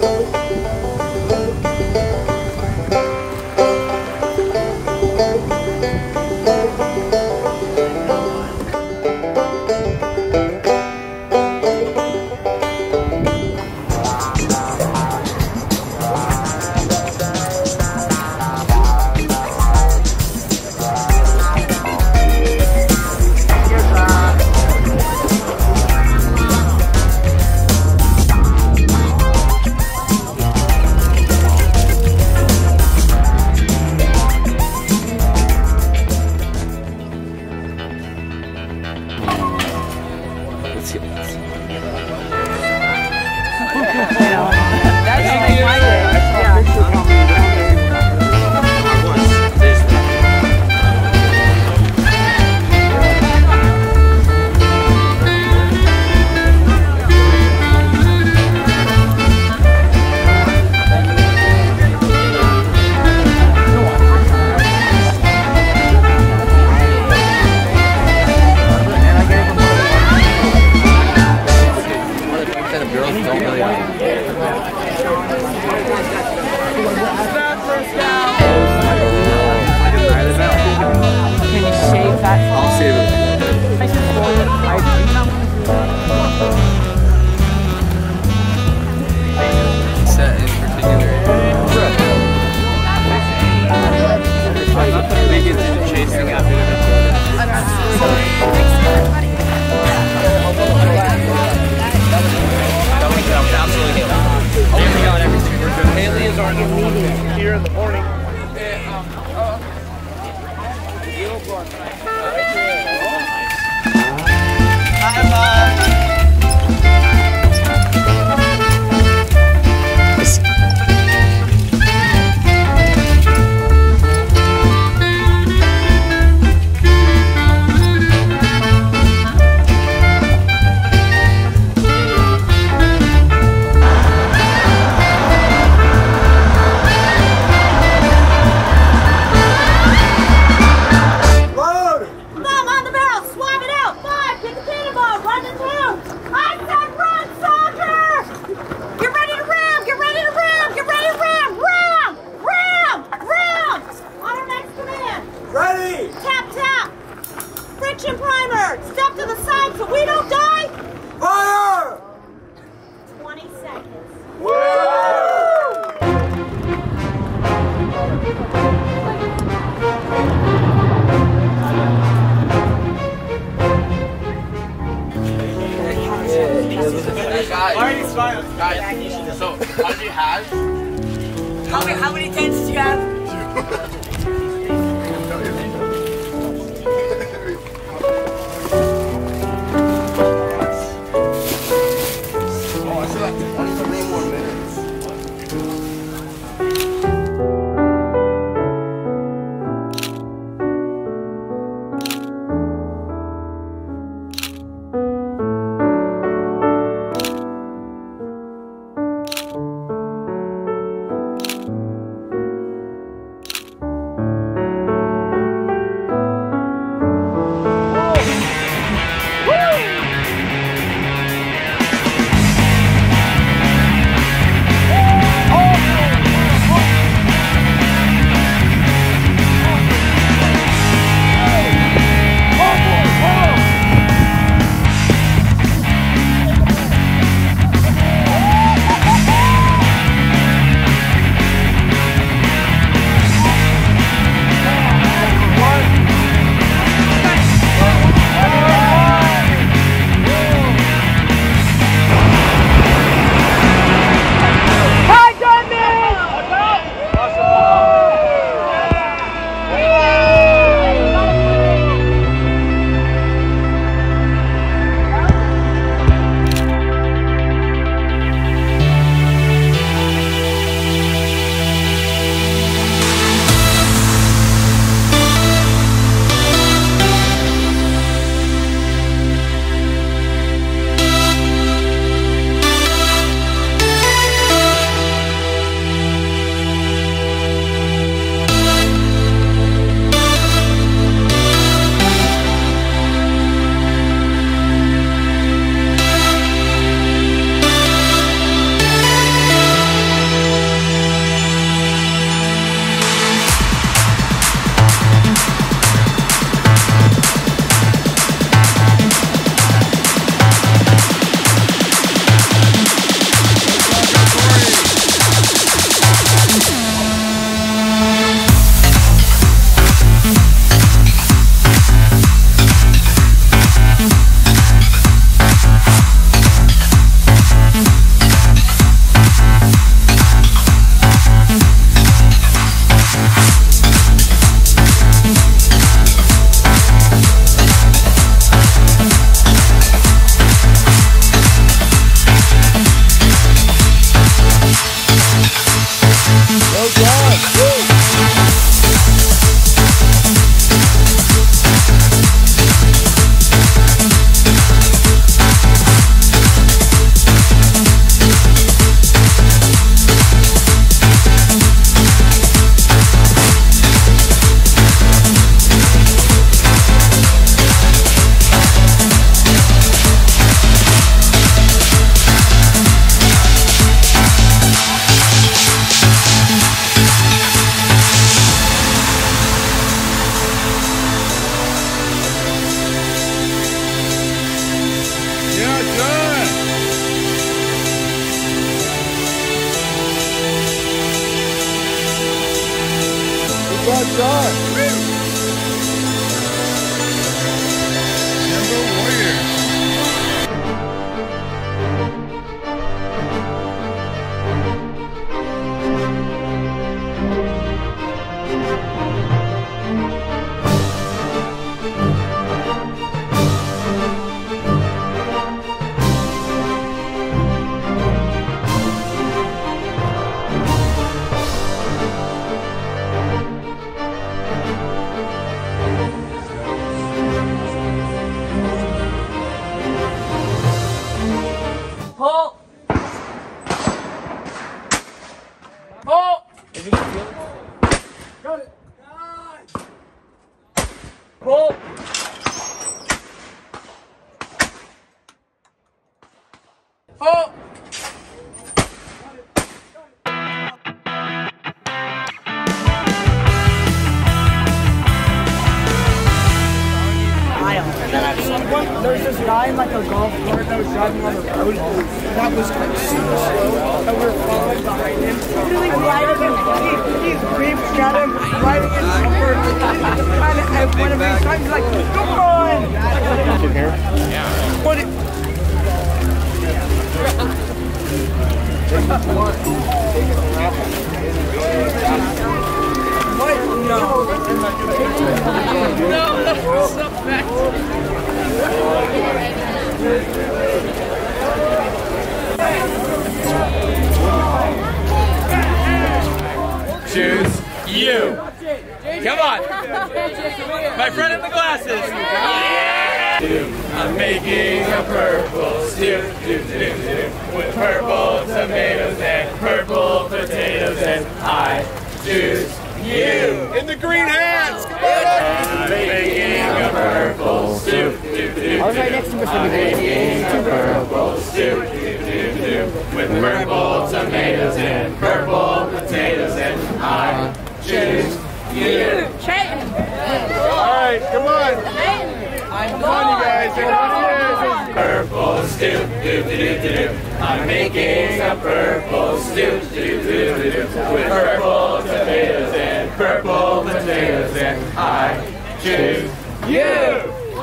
Here in the morning. Guys, so how did you have? How many tents did you have? Good job. Jambo Warriors. Pull! Pull! Got it! Pull! Pull! There's this guy in like a golf cart that was driving on the road that was like super slow, and we were following behind him. Really riding him, he's beeping at him, riding his bumper, and one of his times he's like, come on! You can hear? Yeah. What? What? No. No, that's so bad. Choose you. Come on. My friend in the glasses. Yeah. I'm making a purple stew, with purple tomatoes and purple potatoes, and I choose you. In the green hats. Come on. I'm making a purple stew. I'm making a purple stew, with purple tomatoes and purple potatoes, and I choose you. Alright, come on. Come on, you guys. Purple stew, I'm making a purple stew, with purple tomatoes and purple potatoes, and I choose you.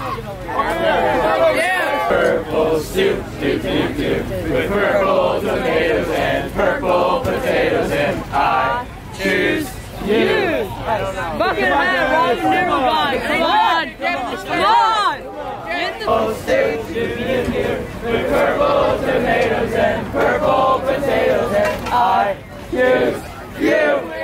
Purple stew, with purple tomatoes and purple potatoes, and I choose you. Bucket hat, Robin Nimmerbein. Come on! Come on! Get the Purple stew, with purple tomatoes and purple potatoes, and I choose you.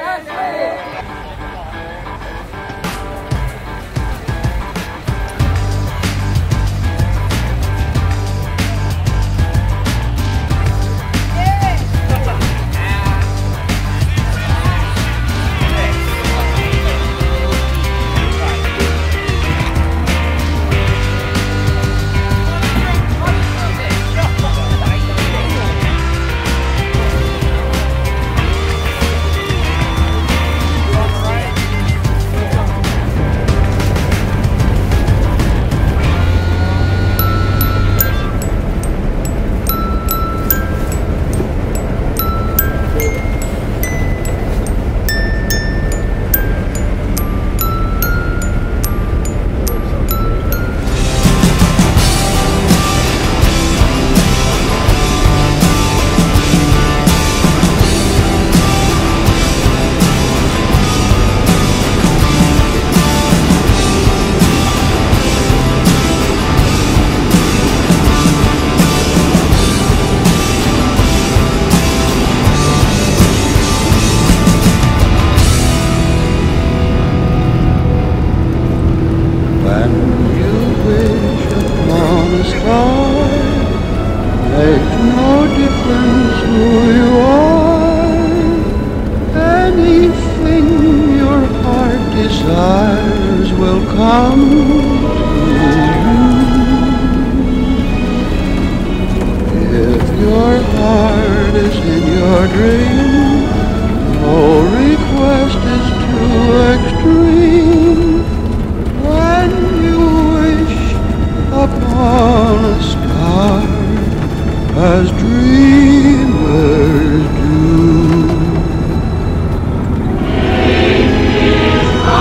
as dreamers do.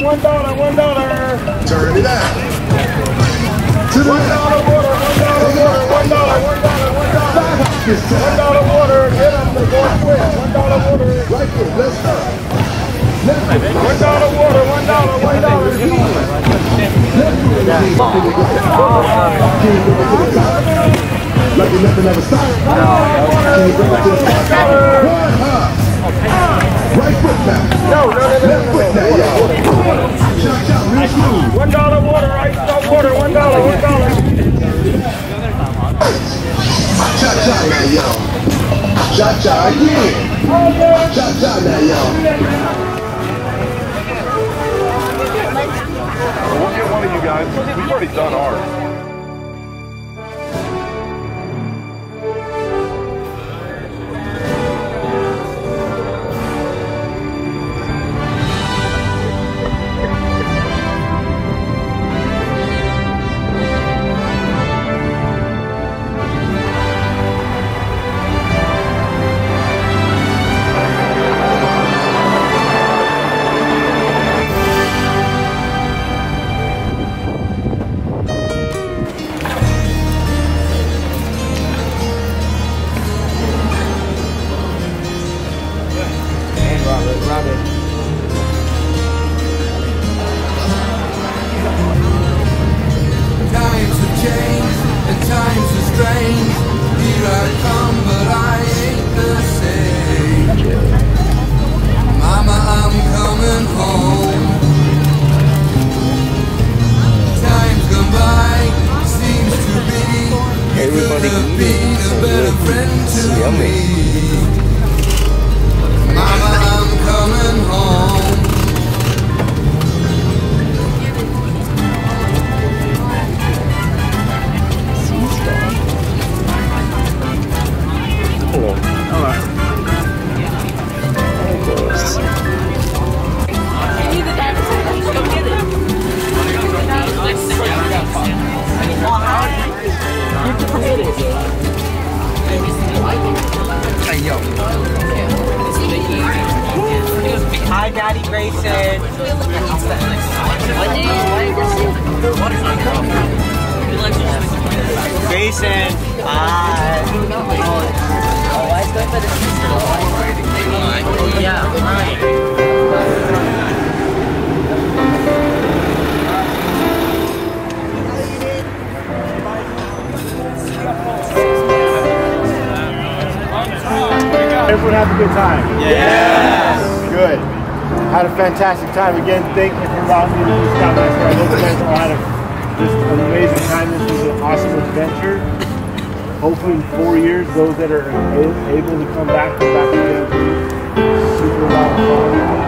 $1, $1. Turn it out. To the $1 water, $1 water, $1, $1. $1 water, get them, they're going quick. $1 water. right foot, let's go. Left foot. $1 water, $1, $1. Like you nothing ever stopped. Can you bring it to the top? One hop. Right foot now. No. Left foot now, y'all. Cha-cha, real smooth. $1 water, iced out water, $1, $1. Cha-cha now, y'all. Cha-cha again. Cha-cha now, y'all. We'll get one of you guys. We've already done ours. Times have changed and times are strange. Here I come, but I ain't the same. Mama, I'm coming home. Time's gone by, seems to be. You could have been a better friend to me. Mama, I'm coming home. Hi, Daddy Grayson. Grayson. Hi. Oh, let's go for the sister. Yeah, right. Everyone have a good time? Yes! Good. Had a fantastic time. Again, thank you for allowing me to do Scoutmaster. I hope you guys all had just an amazing time. This was an awesome adventure. Hopefully in 4 years, those that are able to come back to Jamboree. Super lot of fun.